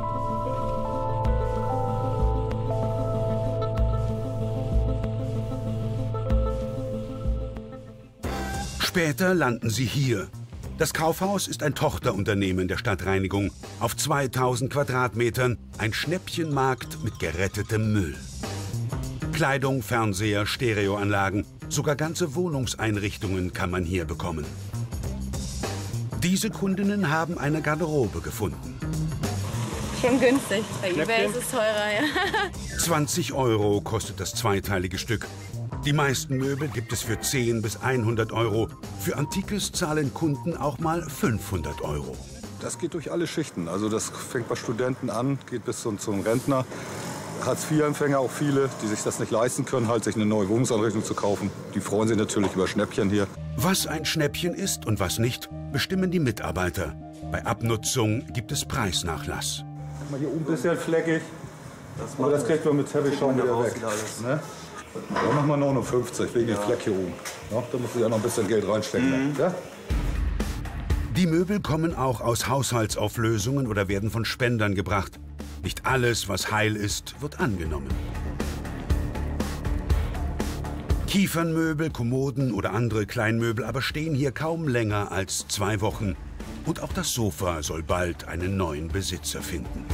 Später landen sie hier. Das Kaufhaus ist ein Tochterunternehmen der Stadtreinigung. Auf zweitausend Quadratmetern ein Schnäppchenmarkt mit gerettetem Müll. Kleidung, Fernseher, Stereoanlagen, sogar ganze Wohnungseinrichtungen kann man hier bekommen. Diese Kundinnen haben eine Garderobe gefunden.
Schon günstig. Bei eBay ist es teurer, ja.
zwanzig Euro kostet das zweiteilige Stück. Die meisten Möbel gibt es für zehn bis hundert Euro. Für Antikes zahlen Kunden auch mal fünfhundert Euro.
Das geht durch alle Schichten. Also das fängt bei Studenten an, geht bis zum, zum Rentner. Hartz vier Empfänger, auch viele, die sich das nicht leisten können, halt sich eine neue Wohnungseinrichtung zu kaufen. Die freuen sich natürlich über Schnäppchen hier.
Was ein Schnäppchen ist und was nicht, bestimmen die Mitarbeiter. Bei Abnutzung gibt es Preisnachlass.
Mal hier oben ein bisschen fleckig. Das, Aber das kriegt man mit Teppichschaum wieder weg. Ne? Da machen wir noch nur fünfzig wegen ja. dem Fleck hier oben. Ja, da muss ich ja noch ein bisschen Geld reinstecken. Mhm. Ja?
Die Möbel kommen auch aus Haushaltsauflösungen oder werden von Spendern gebracht. Nicht alles, was heil ist, wird angenommen. Kiefernmöbel, Kommoden oder andere Kleinmöbel aber stehen hier kaum länger als zwei Wochen. Und auch das Sofa soll bald einen neuen Besitzer finden.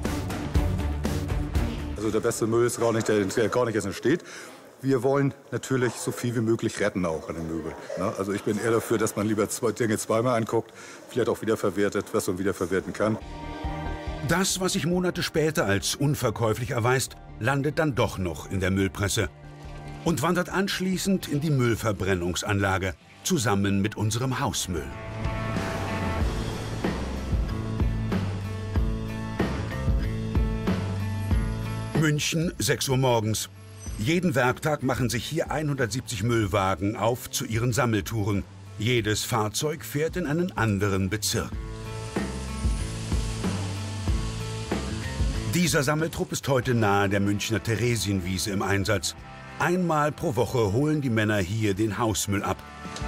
Also der beste Müll ist gar nicht, der, der gar nicht erst entsteht. Wir wollen natürlich so viel wie möglich retten auch an den Möbeln. Ne? Also ich bin eher dafür, dass man lieber zwei Dinge zweimal anguckt, vielleicht auch wiederverwertet, was man wiederverwerten kann.
Das, was sich Monate später als unverkäuflich erweist, landet dann doch noch in der Müllpresse und wandert anschließend in die Müllverbrennungsanlage, zusammen mit unserem Hausmüll. München, sechs Uhr morgens. Jeden Werktag machen sich hier hundertsiebzig Müllwagen auf zu ihren Sammeltouren. Jedes Fahrzeug fährt in einen anderen Bezirk. Dieser Sammeltrupp ist heute nahe der Münchner Theresienwiese im Einsatz. Einmal pro Woche holen die Männer hier den Hausmüll ab.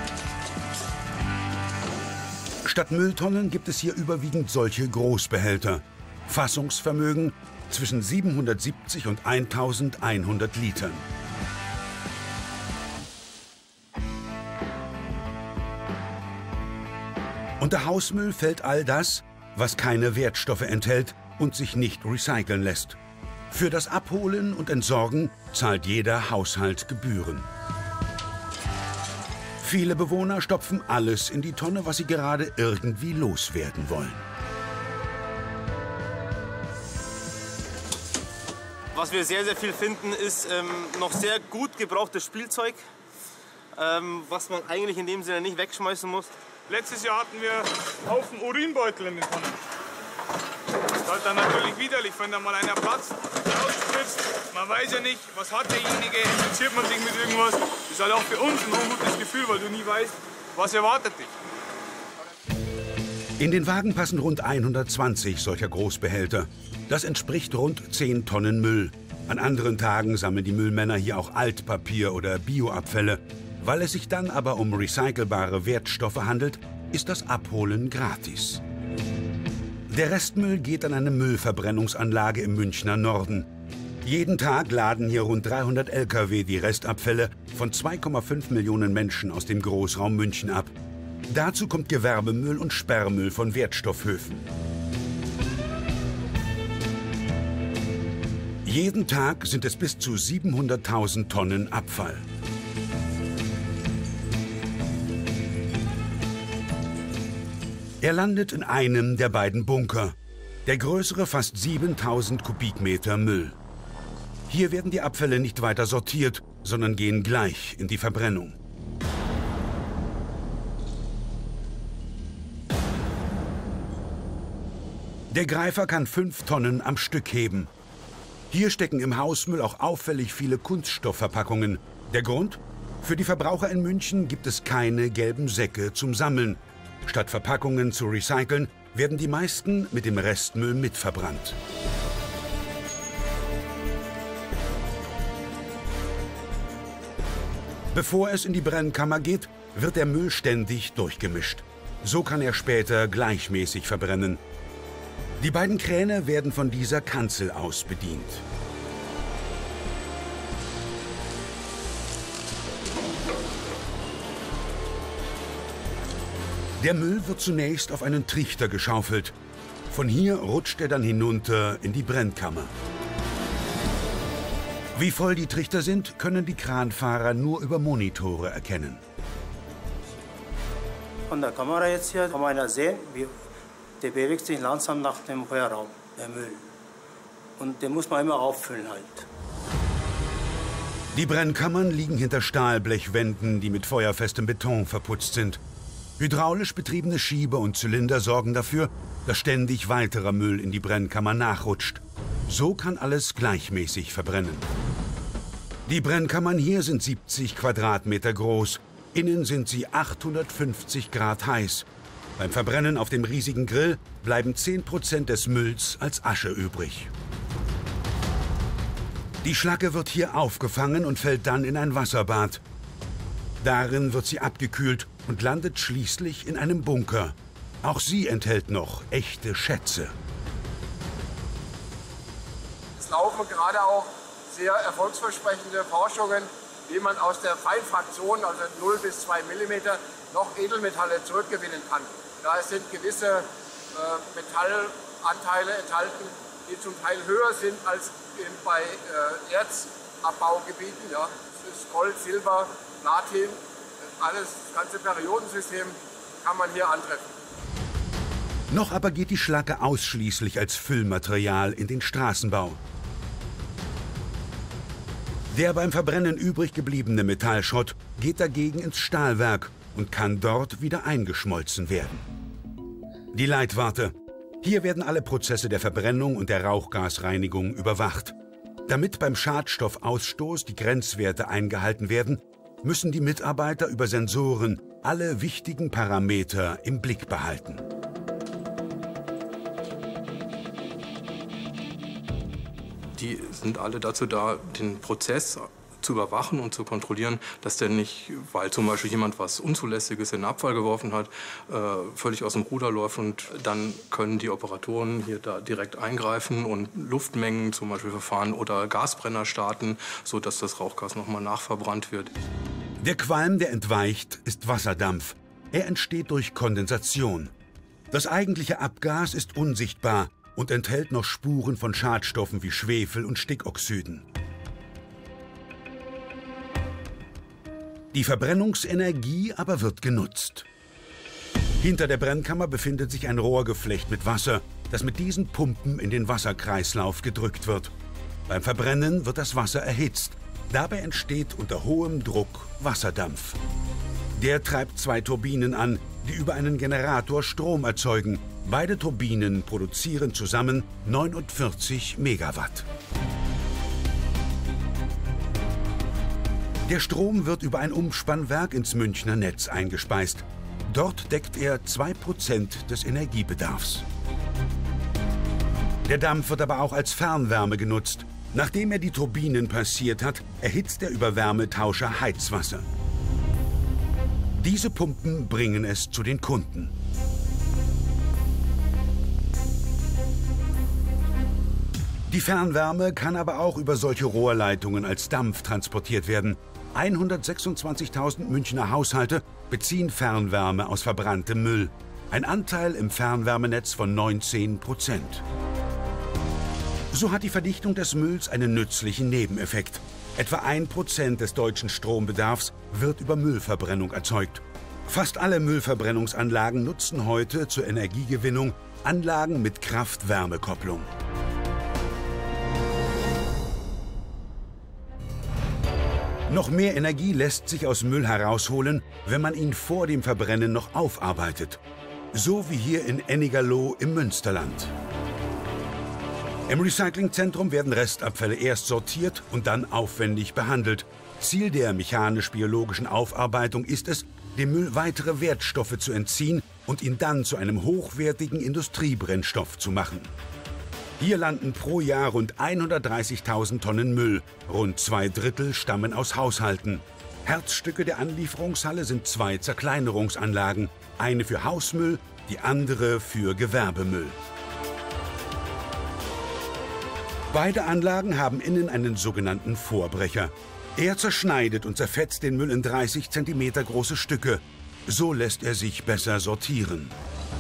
Statt Mülltonnen gibt es hier überwiegend solche Großbehälter. Fassungsvermögen zwischen siebenhundertsiebzig und eintausendeinhundert Litern. Unter Hausmüll fällt all das, was keine Wertstoffe enthält und sich nicht recyceln lässt. Für das Abholen und Entsorgen zahlt jeder Haushalt Gebühren. Viele Bewohner stopfen alles in die Tonne, was sie gerade irgendwie loswerden wollen.
Was wir sehr, sehr viel finden, ist ähm, noch sehr gut gebrauchtes Spielzeug, ähm, was man eigentlich in dem Sinne nicht wegschmeißen muss.
Letztes Jahr hatten wir einen Haufen Urinbeutel in den Tonnen. Das ist halt dann natürlich widerlich, wenn da mal einer platzt, rausspritzt. Man weiß ja nicht, was hat derjenige, infiziert man sich mit irgendwas. Das ist halt auch für uns ein ungutes Gefühl, weil du nie weißt, was erwartet dich.
In den Wagen passen rund hundertzwanzig solcher Großbehälter. Das entspricht rund zehn Tonnen Müll. An anderen Tagen sammeln die Müllmänner hier auch Altpapier oder Bioabfälle. Weil es sich dann aber um recycelbare Wertstoffe handelt, ist das Abholen gratis. Der Restmüll geht an eine Müllverbrennungsanlage im Münchner Norden. Jeden Tag laden hier rund dreihundert L K W die Restabfälle von zwei Komma fünf Millionen Menschen aus dem Großraum München ab. Dazu kommt Gewerbemüll und Sperrmüll von Wertstoffhöfen. Jeden Tag sind es bis zu siebenhunderttausend Tonnen Abfall. Er landet in einem der beiden Bunker. Der größere fasst siebentausend Kubikmeter Müll. Hier werden die Abfälle nicht weiter sortiert, sondern gehen gleich in die Verbrennung. Der Greifer kann fünf Tonnen am Stück heben. Hier stecken im Hausmüll auch auffällig viele Kunststoffverpackungen. Der Grund? Für die Verbraucher in München gibt es keine gelben Säcke zum Sammeln. Statt Verpackungen zu recyceln, werden die meisten mit dem Restmüll mitverbrannt. Bevor es in die Brennkammer geht, wird der Müll ständig durchgemischt. So kann er später gleichmäßig verbrennen. Die beiden Kräne werden von dieser Kanzel aus bedient. Der Müll wird zunächst auf einen Trichter geschaufelt. Von hier rutscht er dann hinunter in die Brennkammer. Wie voll die Trichter sind, können die Kranfahrer nur über Monitore erkennen.
Von der Kamera jetzt hier kann man ja sehen, wie der bewegt sich langsam nach dem Feuerraum, der Müll. Und den muss man immer auffüllen halt.
Die Brennkammern liegen hinter Stahlblechwänden, die mit feuerfestem Beton verputzt sind. Hydraulisch betriebene Schieber und Zylinder sorgen dafür, dass ständig weiterer Müll in die Brennkammer nachrutscht. So kann alles gleichmäßig verbrennen. Die Brennkammern hier sind siebzig Quadratmeter groß. Innen sind sie achthundertfünfzig Grad heiß. Beim Verbrennen auf dem riesigen Grill bleiben zehn Prozent des Mülls als Asche übrig. Die Schlacke wird hier aufgefangen und fällt dann in ein Wasserbad. Darin wird sie abgekühlt und landet schließlich in einem Bunker. Auch sie enthält noch echte Schätze.
Es laufen gerade auch sehr erfolgsversprechende Forschungen, wie man aus der Feinfraktion, also null bis zwei Millimeter, noch Edelmetalle zurückgewinnen kann. Da sind gewisse äh, Metallanteile enthalten, die zum Teil höher sind als in, bei äh, Erzabbaugebieten. Ja. Das ist Gold, Silber, Platin, alles, das ganze Periodensystem kann man hier antreffen.
Noch aber geht die Schlacke ausschließlich als Füllmaterial in den Straßenbau. Der beim Verbrennen übrig gebliebene Metallschrott geht dagegen ins Stahlwerk und kann dort wieder eingeschmolzen werden. Die Leitwarte. Hier werden alle Prozesse der Verbrennung und der Rauchgasreinigung überwacht. Damit beim Schadstoffausstoß die Grenzwerte eingehalten werden, müssen die Mitarbeiter über Sensoren alle wichtigen Parameter im Blick behalten.
Die sind alle dazu da, den Prozess zu überwachen und zu kontrollieren, dass der nicht, weil zum Beispiel jemand was Unzulässiges in den Abfall geworfen hat, äh, völlig aus dem Ruder läuft. Und dann können die Operatoren hier da direkt eingreifen und Luftmengen zum Beispiel verfahren oder Gasbrenner starten, sodass das Rauchgas nochmal nachverbrannt wird.
Der Qualm, der entweicht, ist Wasserdampf. Er entsteht durch Kondensation. Das eigentliche Abgas ist unsichtbar und enthält noch Spuren von Schadstoffen wie Schwefel und Stickoxiden. Die Verbrennungsenergie aber wird genutzt. Hinter der Brennkammer befindet sich ein Rohrgeflecht mit Wasser, das mit diesen Pumpen in den Wasserkreislauf gedrückt wird. Beim Verbrennen wird das Wasser erhitzt. Dabei entsteht unter hohem Druck Wasserdampf. Der treibt zwei Turbinen an, die über einen Generator Strom erzeugen. Beide Turbinen produzieren zusammen neunundvierzig Megawatt. Der Strom wird über ein Umspannwerk ins Münchner Netz eingespeist. Dort deckt er zwei Prozent des Energiebedarfs. Der Dampf wird aber auch als Fernwärme genutzt. Nachdem er die Turbinen passiert hat, erhitzt der Überwärmetauscher Heizwasser. Diese Pumpen bringen es zu den Kunden. Die Fernwärme kann aber auch über solche Rohrleitungen als Dampf transportiert werden. hundertsechsundzwanzigtausend Münchner Haushalte beziehen Fernwärme aus verbranntem Müll. Ein Anteil im Fernwärmenetz von neunzehn Prozent. So hat die Verdichtung des Mülls einen nützlichen Nebeneffekt. Etwa ein Prozent des deutschen Strombedarfs wird über Müllverbrennung erzeugt. Fast alle Müllverbrennungsanlagen nutzen heute zur Energiegewinnung Anlagen mit Kraft-Wärme-Kopplung. Noch mehr Energie lässt sich aus Müll herausholen, wenn man ihn vor dem Verbrennen noch aufarbeitet. So wie hier in Ennigerloh im Münsterland. Im Recyclingzentrum werden Restabfälle erst sortiert und dann aufwendig behandelt. Ziel der mechanisch-biologischen Aufarbeitung ist es, dem Müll weitere Wertstoffe zu entziehen und ihn dann zu einem hochwertigen Industriebrennstoff zu machen. Hier landen pro Jahr rund hundertdreißigtausend Tonnen Müll. Rund zwei Drittel stammen aus Haushalten. Herzstücke der Anlieferungshalle sind zwei Zerkleinerungsanlagen. Eine für Hausmüll, die andere für Gewerbemüll. Beide Anlagen haben innen einen sogenannten Vorbrecher. Er zerschneidet und zerfetzt den Müll in dreißig Zentimeter große Stücke. So lässt er sich besser sortieren.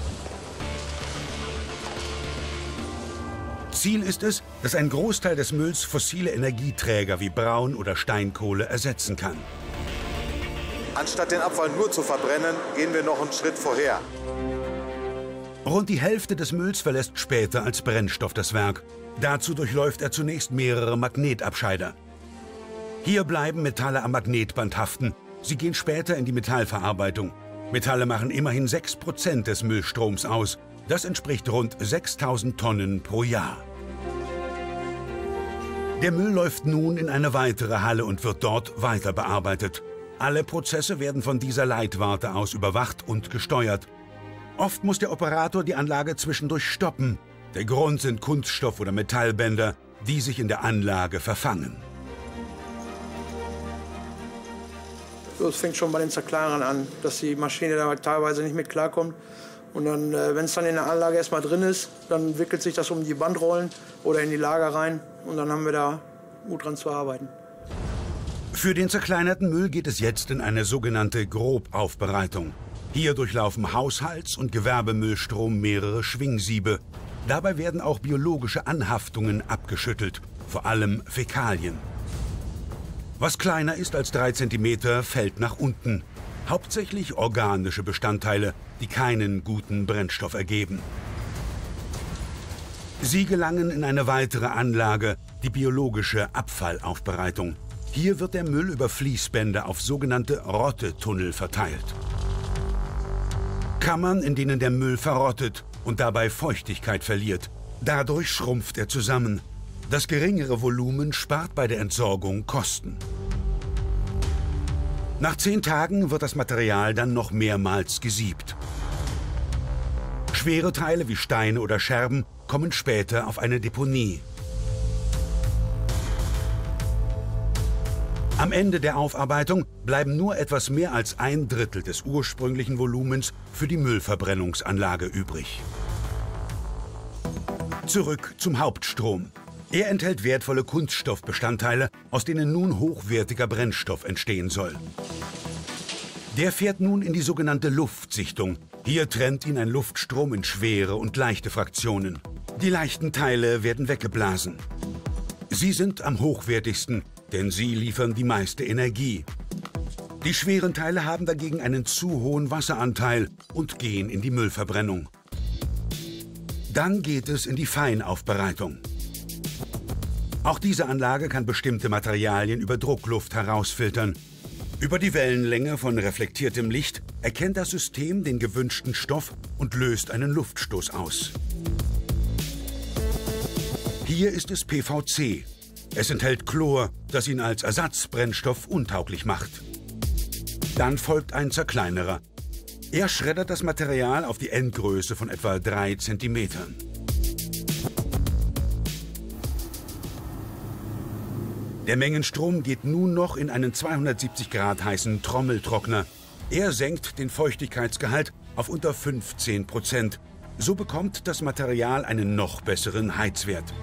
Ziel ist es, dass ein Großteil des Mülls fossile Energieträger wie Braun- oder Steinkohle ersetzen kann.
Anstatt den Abfall nur zu verbrennen, gehen wir noch einen Schritt vorher.
Rund die Hälfte des Mülls verlässt später als Brennstoff das Werk. Dazu durchläuft er zunächst mehrere Magnetabscheider. Hier bleiben Metalle am Magnetband haften. Sie gehen später in die Metallverarbeitung. Metalle machen immerhin sechs Prozent des Müllstroms aus. Das entspricht rund sechstausend Tonnen pro Jahr. Der Müll läuft nun in eine weitere Halle und wird dort weiter bearbeitet. Alle Prozesse werden von dieser Leitwarte aus überwacht und gesteuert. Oft muss der Operator die Anlage zwischendurch stoppen. Der Grund sind Kunststoff- oder Metallbänder, die sich in der Anlage verfangen.
Es fängt schon bei den Zerkleirern an, dass die Maschine da teilweise nicht mit klarkommt Und dann, äh, wenn es dann in der Anlage erstmal drin ist, dann wickelt sich das um die Bandrollen oder in die Lager rein. Und dann haben wir da gut dran zu arbeiten.
Für den zerkleinerten Müll geht es jetzt in eine sogenannte Grobaufbereitung. Hier durchlaufen Haushalts- und Gewerbemüllstrom mehrere Schwingsiebe. Dabei werden auch biologische Anhaftungen abgeschüttelt, vor allem Fäkalien. Was kleiner ist als drei Zentimeter, fällt nach unten. Hauptsächlich organische Bestandteile, die keinen guten Brennstoff ergeben. Sie gelangen in eine weitere Anlage, die biologische Abfallaufbereitung. Hier wird der Müll über Fließbänder auf sogenannte Rottetunnel verteilt. Kammern, in denen der Müll verrottet und dabei Feuchtigkeit verliert. Dadurch schrumpft er zusammen. Das geringere Volumen spart bei der Entsorgung Kosten. Nach zehn Tagen wird das Material dann noch mehrmals gesiebt. Schwere Teile wie Steine oder Scherben kommen später auf eine Deponie. Am Ende der Aufarbeitung bleiben nur etwas mehr als ein Drittel des ursprünglichen Volumens für die Müllverbrennungsanlage übrig. Zurück zum Hauptstrom. Er enthält wertvolle Kunststoffbestandteile, aus denen nun hochwertiger Brennstoff entstehen soll. Der fährt nun in die sogenannte Luftsichtung. Hier trennt ihn ein Luftstrom in schwere und leichte Fraktionen. Die leichten Teile werden weggeblasen. Sie sind am hochwertigsten, denn sie liefern die meiste Energie. Die schweren Teile haben dagegen einen zu hohen Wasseranteil und gehen in die Müllverbrennung. Dann geht es in die Feinaufbereitung. Auch diese Anlage kann bestimmte Materialien über Druckluft herausfiltern. Über die Wellenlänge von reflektiertem Licht erkennt das System den gewünschten Stoff und löst einen Luftstoß aus. Hier ist es P V C. Es enthält Chlor, das ihn als Ersatzbrennstoff untauglich macht. Dann folgt ein Zerkleinerer. Er schreddert das Material auf die Endgröße von etwa drei Zentimetern. Der Mengenstrom geht nun noch in einen zweihundertsiebzig Grad heißen Trommeltrockner. Er senkt den Feuchtigkeitsgehalt auf unter fünfzehn Prozent. So bekommt das Material einen noch besseren Heizwert.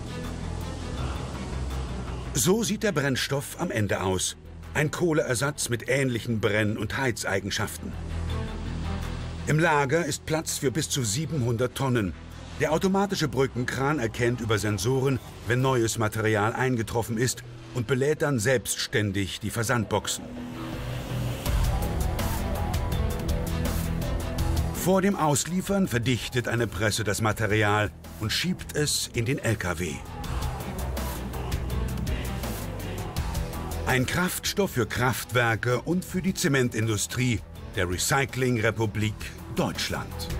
So sieht der Brennstoff am Ende aus. Ein Kohleersatz mit ähnlichen Brenn- und Heizeigenschaften. Im Lager ist Platz für bis zu siebenhundert Tonnen. Der automatische Brückenkran erkennt über Sensoren, wenn neues Material eingetroffen ist und belädt dann selbstständig die Versandboxen. Vor dem Ausliefern verdichtet eine Presse das Material und schiebt es in den L K W. Ein Kraftstoff für Kraftwerke und für die Zementindustrie der Recycling-Republik Deutschland.